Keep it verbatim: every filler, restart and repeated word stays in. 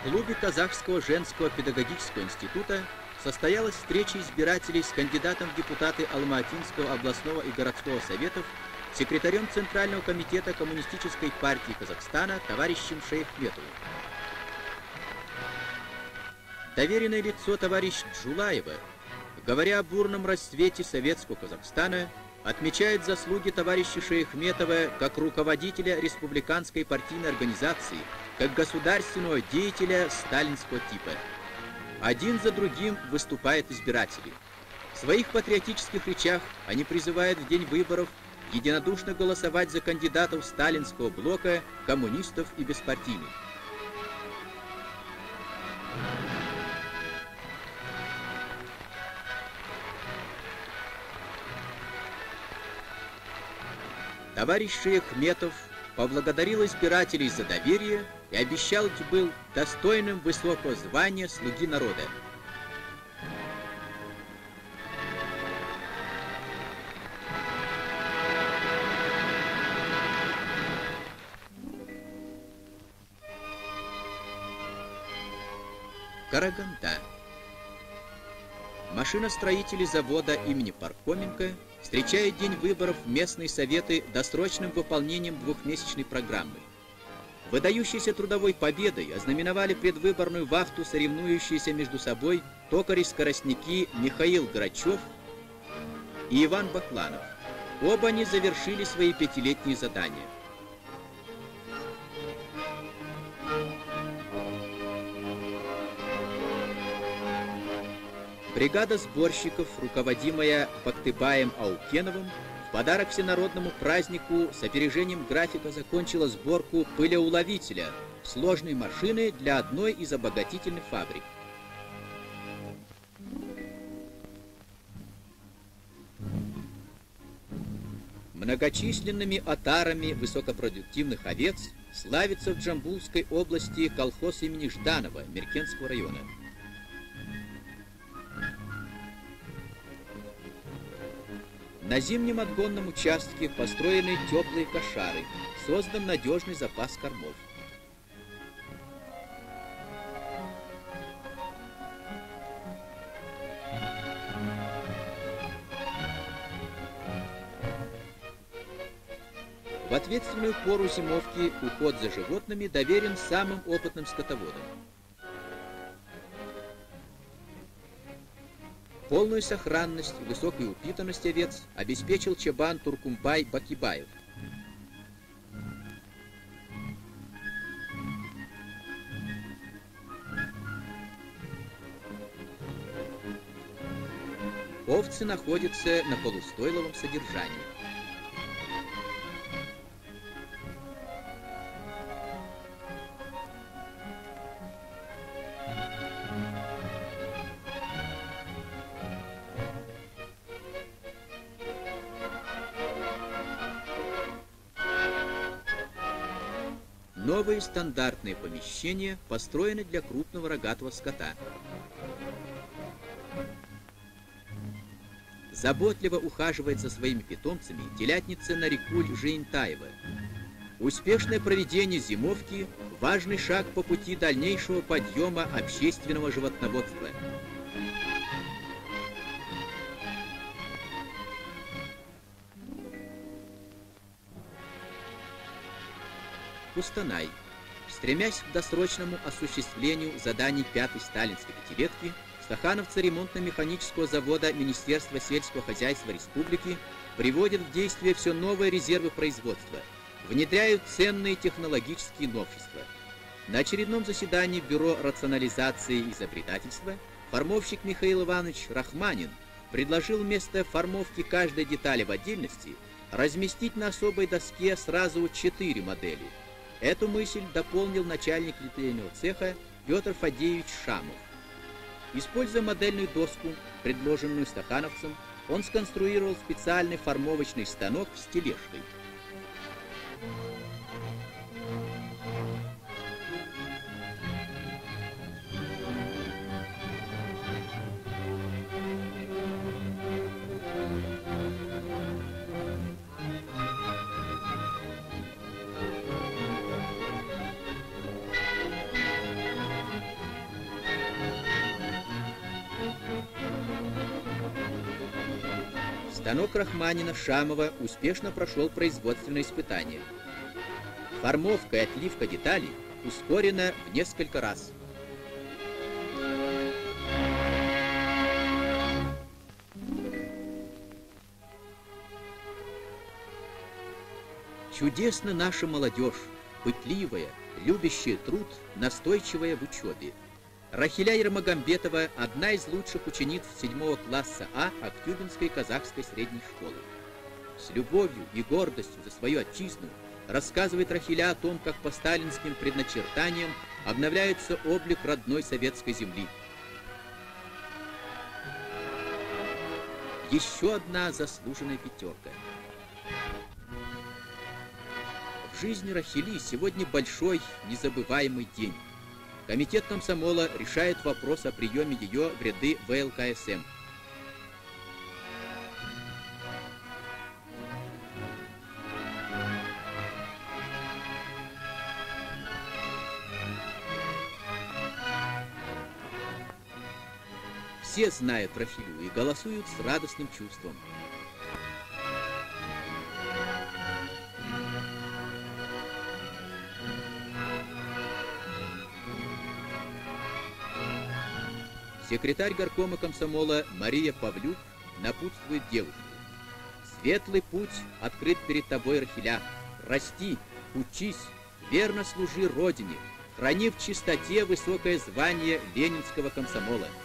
клубе Казахского женского педагогического института состоялась встреча избирателей с кандидатом в депутаты Алма-Атинского областного и городского советов, секретарем Центрального комитета Коммунистической партии Казахстана товарищем Шейхметовым. Доверенное лицо товарищ Джулаева, говоря о бурном расцвете советского Казахстана, отмечает заслуги товарища Шейхметова как руководителя республиканской партийной организации, как государственного деятеля сталинского типа. Один за другим выступают избиратели. В своих патриотических речах они призывают в день выборов единодушно голосовать за кандидатов сталинского блока, коммунистов и беспартийных. Товарищ Шейхметов поблагодарил избирателей за доверие и обещал был достойным высокого звания слуги народа. Караганда. Машиностроители завода имени Пархоменко встречают день выборов в местные советы досрочным выполнением двухмесячной программы. Выдающейся трудовой победой ознаменовали предвыборную вахту соревнующиеся между собой токари-скоростники Михаил Грачев и Иван Бакланов. Оба они завершили свои пятилетние задания. Бригада сборщиков, руководимая Бактыбаем Аукеновым, в подарок всенародному празднику с опережением графика закончила сборку пылеуловителя, сложной машины для одной из обогатительных фабрик. Многочисленными отарами высокопродуктивных овец славится в Джамбулской области колхоз имени Жданова Меркенского района. На зимнем отгонном участке построены теплые кошары, создан надежный запас кормов. В ответственную пору зимовки уход за животными доверен самым опытным скотоводам. Полную сохранность и высокую упитанность овец обеспечил Чабан Туркумбай Бакибаев. Овцы находятся на полустойловом содержании. Новые стандартные помещения построены для крупного рогатого скота. Заботливо ухаживает за своими питомцами телятница Нарикуль Жиентаева. Успешное проведение зимовки – важный шаг по пути дальнейшего подъема общественного животноводства. Кустанай. Стремясь к досрочному осуществлению заданий пятой сталинской пятилетки, стахановцы ремонтно-механического завода Министерства сельского хозяйства Республики приводят в действие все новые резервы производства, внедряют ценные технологические новшества. На очередном заседании Бюро рационализации и изобретательства формовщик Михаил Иванович Рахманин предложил вместо формовки каждой детали в отдельности разместить на особой доске сразу четыре модели. Эту мысль дополнил начальник литейного цеха Петр Фадеевич Шамов. Используя модельную доску, предложенную стахановцем, он сконструировал специальный формовочный станок с тележкой. Станок Рахманина-Шамова успешно прошел производственные испытания. Формовка и отливка деталей ускорена в несколько раз. Чудесна наша молодежь, пытливая, любящая труд, настойчивая в учебе. Рахиля Ермагамбетова – одна из лучших учениц седьмого класса А Актюбинской казахской средней школы. С любовью и гордостью за свою отчизну рассказывает Рахиля о том, как по сталинским предначертаниям обновляется облик родной советской земли. Еще одна заслуженная пятерка. В жизни Рахили сегодня большой, незабываемый день. Комитет комсомола решает вопрос о приеме ее в ряды вэ эл ка эс эм. Все знают Рахилю и голосуют с радостным чувством. Секретарь горкома комсомола Мария Павлюк напутствует девушку. Светлый путь открыт перед тобой, Рахиля. Расти, учись, верно служи Родине, храни в чистоте высокое звание ленинского комсомола.